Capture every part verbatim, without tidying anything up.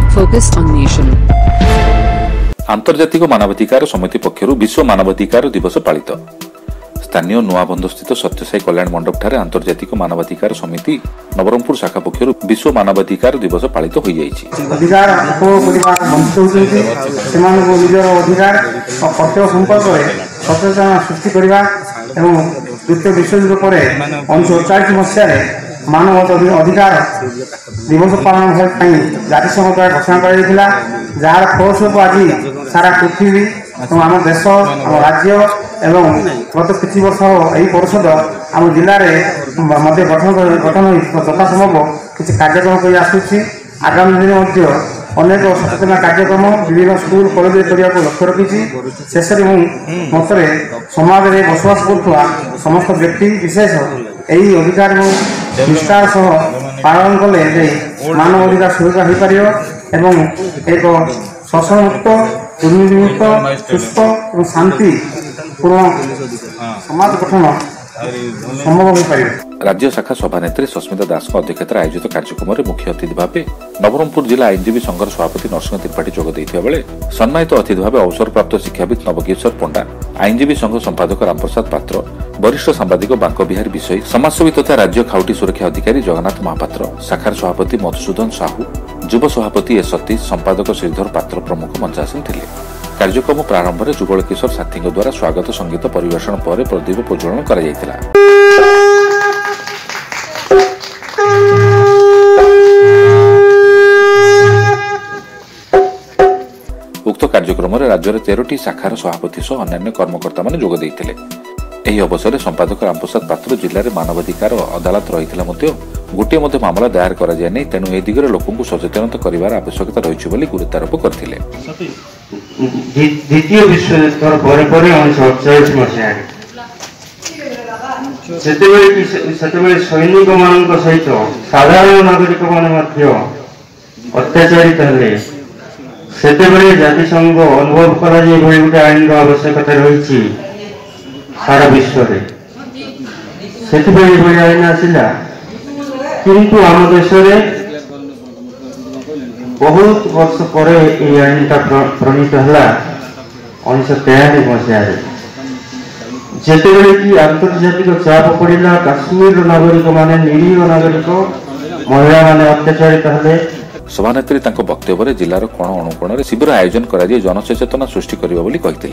Focused on nation. आंतर्जातिक मानवाधिकार समिति पक्षरु विश्व मानवाधिकार दिवस पालित। स्थानीय नुआबंध स्थित सत्यसाई कल्याण मंडप ठारे आंतर्जातिक मानवाधिकार समिति नवरंगपुर शाखा पक्षरु विश्व मानवाधिकार दिवस पालित होई जाईछि। अधिकार परिवार वंचित होउछन्ति सेमानको निजर अधिकार और कर्तव्य संपर्क रे सचेतना सृष्टि करबा एवं द्वितीय विश्वयुद्ध परे उन्नीस सौ अड़तालीस मसीह रे मानव अधिकार दिवस पालन करने जातिसंघ द्वारा घोषणा कर जार फलस्वरूप आज सारा पृथ्वी और आम देश आम राज्य एवं गत किसी वर्ष यही परिषद आम जिले में मध्य गठन गठन यथा संभव किसी कार्यक्रम कर आसूसी आगामी दिन अनेक सचेतना कार्यक्रम विभिन्न स्कूल कॉलेज करने को लक्ष्य रखी शेष मतरे समाज में बसवास करुवा समस्त व्यक्ति विशेष यही अधिकार निष्ठार सह पालन कले मानव अधिकार सुरक्षा हो पार एवं एक शोषण मुक्त दुर्नीति मुक्त सुस्थ और शांतिपूर्ण समाज गठन संभव हो पार। राज्य शाखा सभानेत्री सस्मिता दास अध्यक्षतार आयोजित कार्यक्रम में मुख्य अतिथि भाव नवरंगपुर जिला आईनजीवी संघर सभापति नरसिंह त्रिपाठी जोग देइथिबा बेले सम्मानित अतिथि भाव अवसरप्राप्त शिक्षाविद नवकिशोर पंडा, आईनजीवी संघ संपादक रामप्रसाद पात्र, वरिष्ठ सांबादिक बांक बिहारी विषयी, समाजसेवी तथा राज्य खाउटी सुरक्षा अधिकारी जगन्नाथ महापात्र, शाखार सभापति मधुसूदन साहू, युव सभापति ए सतीश, संपादक श्रीधर पात्र प्रमुख मंचासीन थिले। कार्यक्रम प्रारंभ में जुगल किशोर साथी द्वारा स्वागत संगीत परिवेषण पर प्रदीप प्रज्वलन करा जायतिला। उक्त कार्यक्रम में राज्य तेरह शाखार सभापति सह अन्य कर्मकर्ता माने जोग देइथिले। एही अवसर में संपादक रामप्रसाद पात्र जिले में मानवाधिकार अदालत रही गोटे मामला दायर करा जाय नै, तेणु ए दिगरे लोकंकु सचेतन करिवार आवश्यकता रहिछि बोली गुरुत्वारोप करथिले। द्वितीय विश्वयुद्ध पर पर उन्नीस सौ अड़तालीस मसीह सेतेबेले सैनिक मानक सहित साधारण नागरिक माने अत्याचारित हेले सेतेबेले जातिसंघ अनुभव करा जे भली गोटे आईन आवश्यकता रही सारा विश्व रे सेतेबेले भली आईन आसिला, किंतु आम देश में बहुत वर्ष पर आईन प्रणीत है उन्नीस सौ तेयालीस मसीह जितेबले कि आंतर्जातिक चाप पड़ा काश्मीर नागरिक माने निरीह नागरिक महिला माने अत्याचारित हेले। सभानेत्री तांको वक्तव्य में जिलार कोण अनुकोण में शिविर आयोजन कर जनचेतना सृष्टि करिबा बोली कहिथिले।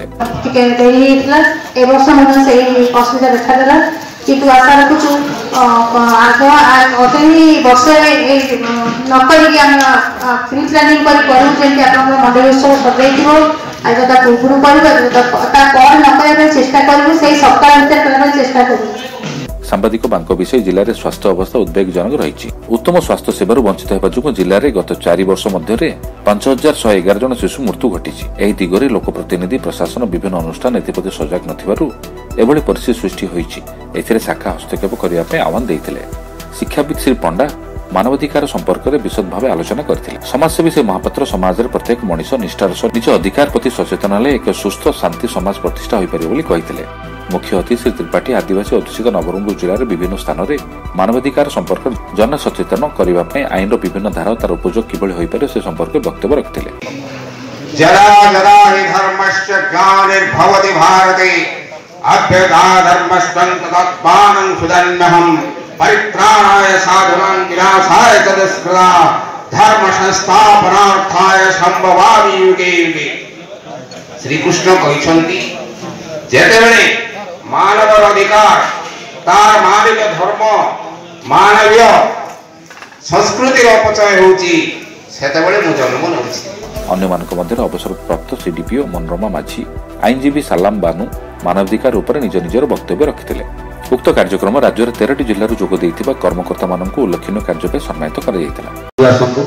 किंतु आशा रखुचु आग अटे ही वर्ष नक प्री प्लानिंग कर मंडल उत्सव सजाई आज पूर्व कर कौन न चेष्टा करूँ से सप्ताह भर चेष्टा करूँ। सांबादिक बांक विषय जिले में स्वास्थ्य अवस्था उद्वेगजनक रही। उत्तम स्वास्थ्य सेवार वंचित होगा जो जिले में गत चार वर्ष मध्य पांच हजार शहे एगार जन शिशु मृत्यु घटी। यह दिगरे लोकप्रतिनिधि प्रशासन विभिन्न अनुष्ठान एप्रति सजग नथिबारु परिस्थिति सृष्टि होती शाखा हस्तक्षेप करने आह्वान देते। शिक्षाविद श्री पंडा मानवाधिकार संपर्क में विशद भाव आलोचना करथिले। समाजसेवी से महापात्र समाज प्रत्येक मनीष निष्ठार सह निज अधिकार प्रति सचेतन हेले एक सुस्थ शांति समाज प्रतिष्ठा हो पारे बोली कहिथिले। मुख्य अतिथि श्री त्रिपाठी आदिवासी अधुषित नवरंगपुर जिले में विभिन्न स्थान में मानवाधिकार संपर्क जन सचेतन करने आईन विभिन्न धारा तार उपयोग किभଳି होई पारे से संपर्क वक्तव्य रखिथिले। जरा जरा हि धर्मस्य ग्लानिर्भवति भारते अभ्युदय धर्मस्तन्तदात्मानं सुदन्यहम् परित्राणाय साधुनां विनाशाय च दुष्कृता धर्म संस्थापनार्थाय संभवामि युगे युगे। श्री कृष्ण कहिसंती जेतेबेले मानव अधिकार तार मानवीय धर्म मानवीय संस्कृति अपचय होउची सेतेबेले मु जन्म नउची। अन्य मानक मध्य अवसरप्राप्त सीडीपीओ मनोरमा माझी, आईनजीवी सालाम बानू मानवाधिकार उपर निज निजर वक्तव्य रखिथिले। उक्त कार्यक्रम राज्य तेरह जिल्लार जोग देइथिबा कर्मकर्ता माननकु उल्लेखनीय कार्य पे सम्मानित करा जायतिला।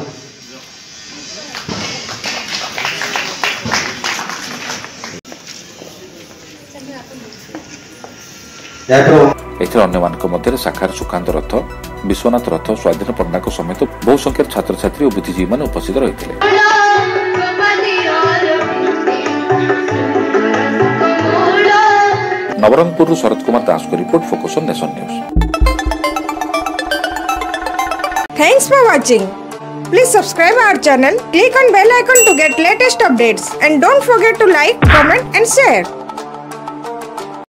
एथर अन्य मानक मध्य शाखार सुकांत रथ, विश्वनाथ रथ, स्वाधीन पण्डाक समेत बहु संख्यार छात्र छात्री और बुद्धिजीवी मान उपस्थित रहिथिले। नवरंगपुर शरद कुमार दास को report, focus on nation news. Thanks for watching. Please subscribe our channel, click on bell icon to get latest updates, and don't forget to like, comment and share.